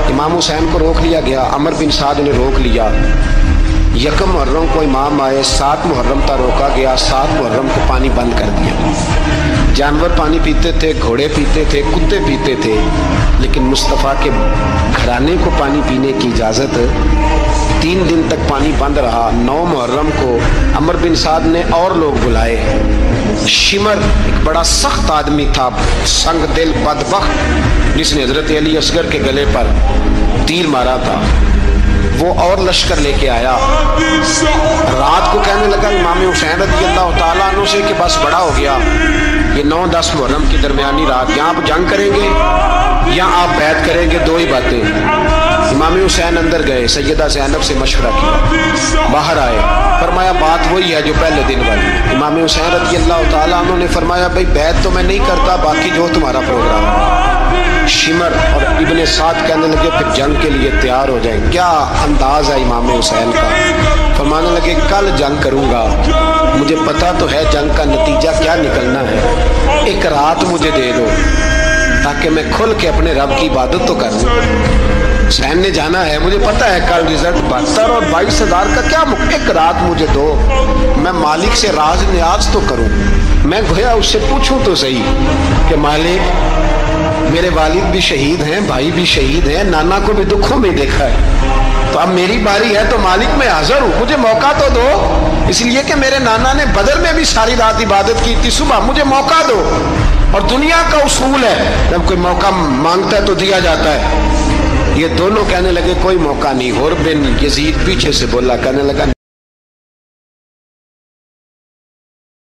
इमाम हुसैन को रोक लिया गया, अमर बिन साद ने रोक लिया। यकम मुहर्रम को इमाम आए, 7 मुहर्रम तक रोका गया, 7 मुहर्रम को पानी बंद कर दिया। जानवर पानी पीते थे, घोड़े पीते थे, कुत्ते पीते थे, लेकिन मुस्तफ़ा के घराने को पानी पीने की इजाज़त 3 दिन तक पानी बंद रहा। 9 मुहर्रम को अमर बिन साद ने और लोग बुलाए। शिमर एक बड़ा सख्त आदमी था, संग दिल बदबख्त, जिसने हजरत अली असगर के गले पर तीर मारा था, वो और लश्कर लेके आया। रात को कहने लगा इमाम हुसैन रज़ी अल्लाह तआला अन्हु से कि बस बड़ा हो गया, ये 9-10 मुहर्रम की दरमियानी रात, यहाँ आप जंग करेंगे या आप बैत करेंगे, 2 ही बातें। इमाम हुसैन अंदर गए, सैयदा ज़ैनब से मशवरा किया, बाहर आए, फरमाया बात वही है जो पहले दिन वाली। इमाम हुसैन रज़ी अल्लाह तआला अन्हु ने फरमाया भाई बैत तो मैं नहीं करता, बाकी जो तुम्हारा प्रोग्राम है। शिमर और इब्ने साद कहने लगे फिर जंग के लिए तैयार हो जाएं। क्या अंदाज है इमाम हुसैन का, फरमाने लगे कल जंग करूंगा, मुझे पता तो है जंग का नतीजा क्या निकलना है, एक रात मुझे दे दो ताकि मैं खुल के अपने रब की इबादत तो कर लूं। हुसैन ने जाना है, मुझे पता है कल रिजल्ट 72 और 22,000 का क्या, एक रात मुझे दो, मैं मालिक से राज न्याज तो करूं, मैं गोया उससे पूछूं तो सही कि मालिक मेरे वालिद भी शहीद हैं, भाई भी शहीद हैं, नाना को भी दुखों में देखा है, तो अब मेरी बारी है, तो मालिक मैं हाजिर हूँ, मुझे मौका तो दो, इसलिए कि मेरे नाना ने बदर में भी सारी रात इबादत की थी, सुबह मुझे मौका दो। और दुनिया का उसूल है जब कोई मौका मांगता है तो दिया जाता है। ये दोनों कहने लगे कोई मौका नहीं। हुर बिन यजीद पीछे से बोला, कहने लगा